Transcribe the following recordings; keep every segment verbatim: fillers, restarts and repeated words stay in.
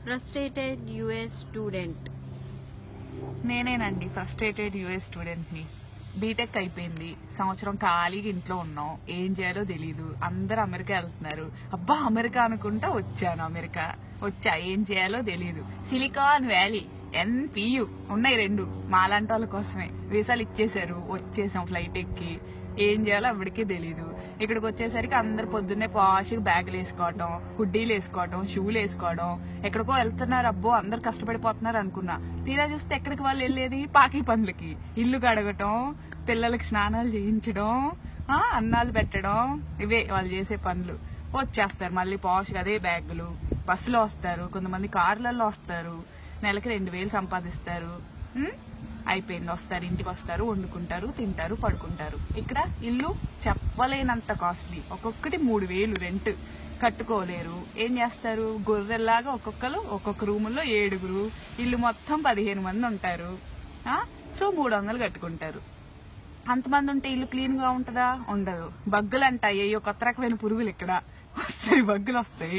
Frustrated US student. నేనేనండి frustrated US స్టూడెంట్ని. BTech అయిపోయింది, సంవత్సరం ఖాళీగా ఇంట్లో ఉన్నాం, ఏం చేయాలో తెలీదు. అందరు అమెరికా వెళ్తున్నారు, అబ్బా అమెరికా అనుకుంటా వచ్చాను. అమెరికా వచ్చా, ఏం చేయాలో తెలీదు. సిలికాన్ వ్యాలీ, ఎన్పియు ఉన్నాయి రెండు, మాలాంటి వాళ్ళ కోసమే. వీసాలు ఇచ్చేసారు, వచ్చేసాం ఫ్లైట్ ఎక్కి. ఏం చేయాలో అప్పటికీ తెలీదు. ఇక్కడికి వచ్చేసరికి అందరు పొద్దున్నే పాష్గా బ్యాగులు వేసుకోవడం, హుడ్డీలు వేసుకోవడం, షూలు వేసుకోవడం, ఎక్కడికో వెళ్తున్నారు. అబ్బో అందరు కష్టపడిపోతున్నారు అనుకున్నా. తీరా చూస్తే ఎక్కడికి వాళ్ళు వెళ్ళేది పాకి పనులకి. ఇల్లు కడగటం, పిల్లలకి స్నానాలు చేయించడం, అన్నాలు పెట్టడం, ఇవే వాళ్ళు చేసే పనులు. వచ్చేస్తారు మళ్ళీ పాష్గా అదే బ్యాగులు. బస్సులో వస్తారు, కొంతమంది కార్లలో వస్తారు, నెలకి రెండు వేలు సంపాదిస్తారు. అయిపోయింది, వస్తారు, ఇంటికి వస్తారు, వండుకుంటారు, తింటారు, పడుకుంటారు. ఇక్కడ ఇల్లు చెప్పలేనంత కాస్ట్లీ, ఒక్కొక్కటి మూడు వేలు రెంట్, కట్టుకోలేరు. ఏం చేస్తారు, గొర్రెల్లాగా ఒక్కొక్కరు ఒక్కొక్క రూముల్లో ఏడుగురు, ఇల్లు మొత్తం పదిహేను మంది ఉంటారు. సో మూడు వందలు కట్టుకుంటారు. అంతమంది ఉంటే ఇల్లు క్లీన్ గా ఉంటుందా? ఉండదు. బగ్గులు అంటాయి, అయ్యో కొత్త రకమైన పురుగులు ఇక్కడ వస్తాయి, బగ్గులు వస్తాయి.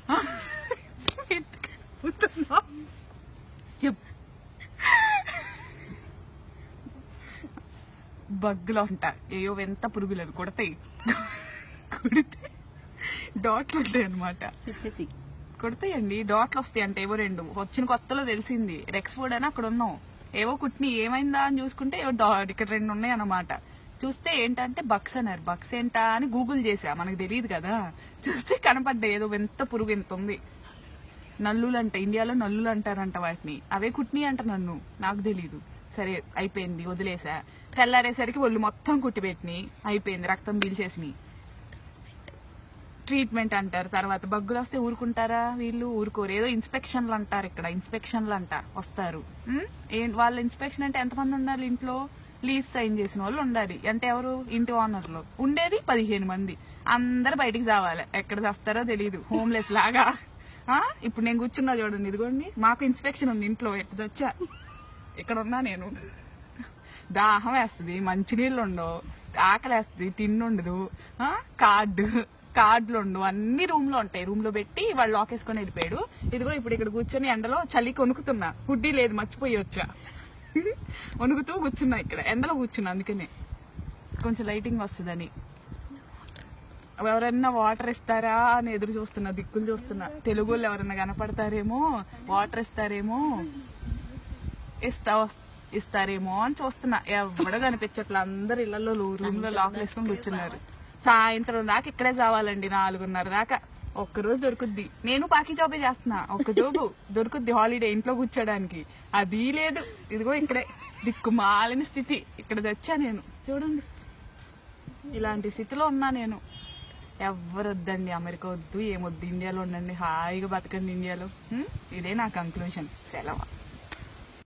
బగ్గులు ఉంటాయి, ఏయో ఎంత పురుగులు అవి కొడతాయి. కొడితే డాట్లు ఉంటాయి అనమాట. కొడతాయండి, డాట్లు వస్తాయి అంటే ఏవో రెండు. వచ్చిన కొత్తలో తెలిసింది, రెక్స్ఫోర్డ్ అని అక్కడ ఉన్నాం. ఏవో కుట్ని ఏమైందా అని చూసుకుంటే ఏవో డాట్ ఇక్కడ రెండు ఉన్నాయి అన్నమాట. చూస్తే ఏంటంటే బక్స్ అన్నారు. బక్స్ ఏంటా అని గూగుల్ చేసా, మనకు తెలియదు కదా. చూస్తే కనపడ్డాయి, ఏదో ఎంత పురుగు ఎంత ఉంది. నల్లులు అంట, ఇండియాలో నల్లులు అంటారంట వాటిని. అవే కుట్ని అంట, నన్ను నాకు తెలీదు. సరే అయిపోయింది, వదిలేసా. తెల్లారేసరికి ఒళ్ళు మొత్తం కుట్టిపెట్టినాయి, అయిపోయింది, రక్తం పీల్చేసినాయి. ట్రీట్మెంట్ అంటారు. తర్వాత బగ్గులు వస్తే ఊరుకుంటారా వీళ్ళు? ఊరుకోరు. ఏదో ఇన్స్పెక్షన్లు అంటారు, ఇక్కడ ఇన్స్పెక్షన్లు అంట వస్తారు. వాళ్ళ ఇన్స్పెక్షన్ అంటే ఎంతమంది ఉండాలి ఇంట్లో? లీజ్ సైన్ చేసిన వాళ్ళు ఉండాలి. అంటే ఎవరు? ఇంటి ఓనర్లు. ఉండేది పదిహేను మంది, అందరు బయటికి రావాలి. ఎక్కడ వస్తారో తెలియదు, హోమ్లెస్ లాగా. ఇప్పుడు నేను కూర్చున్నా చూడండి, ఇదిగోండి, మాకు ఇన్స్పెక్షన్ ఉంది ఇంట్లో. ఎక్కడ వచ్చా, ఇక్కడ ఉన్నా నేను. దాహం వేస్తుంది, మంచినీళ్ళు ఉండవు, ఆకలి వేస్తుంది, తిండుండదు, కార్డు కార్డులు ఉండవు, అన్ని రూమ్ లో ఉంటాయి. రూమ్ లో పెట్టి వాళ్ళు లాక్ వేసుకొని వెళ్ళిపోయాడు. ఇదిగో ఇప్పుడు ఇక్కడ కూర్చొని ఎండలో చలికి వణుకుతున్నా, హుడ్డీ లేదు మర్చిపోయి వచ్చా, వణుకుతూ కూర్చున్నా, ఇక్కడ ఎండలో కూర్చున్నా. అందుకనే కొంచెం లైటింగ్ వస్తుందని. ఎవరన్నా వాటర్ ఇస్తారా అని ఎదురు చూస్తున్నా, దిక్కులు చూస్తున్నా. తెలుగు వాళ్ళు ఎవరన్నా కనపడతారేమో, వాటర్ ఇస్తారేమో, ఇస్తా ఇస్తారేమో అని చూస్తున్నా. ఎవడో కనిపించట్లా, అందరు ఇళ్లలో రూమ్ లో లాక్ వేసుకొని కూర్చున్నారు. సాయంత్రం దాకా ఇక్కడే చావాలండి, నాలుగున్నర దాకా. ఒక్కరోజు దొరుకుద్ది. నేను పాకి జాబే చేస్తున్నా, ఒక్క జాబు దొరుకుద్ది హాలిడే ఇంట్లో కూర్చోడానికి. అది లేదు. ఇదిగో ఇక్కడే దిక్కుమాలిన స్థితి, ఇక్కడ తెచ్చా నేను. చూడండి, ఇలాంటి స్థితిలో ఉన్నా నేను. ఎవరు వద్దండి, అమెరికా వద్దు, ఏమొద్దు, ఇండియాలో ఉండండి, హాయిగా బతకండి ఇండియాలో. ఇదే నా కంక్లూజన్. సెలవు.